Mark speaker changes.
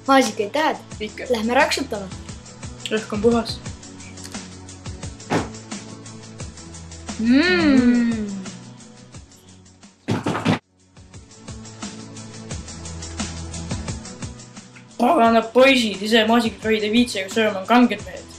Speaker 1: maasikaid tahad?
Speaker 2: Ikka.
Speaker 1: Lähme raksutama.
Speaker 2: Õhk on puhas. Pagana poisid, ise maasikaid rohid ei viitsi, aga sööma on kanged mehed.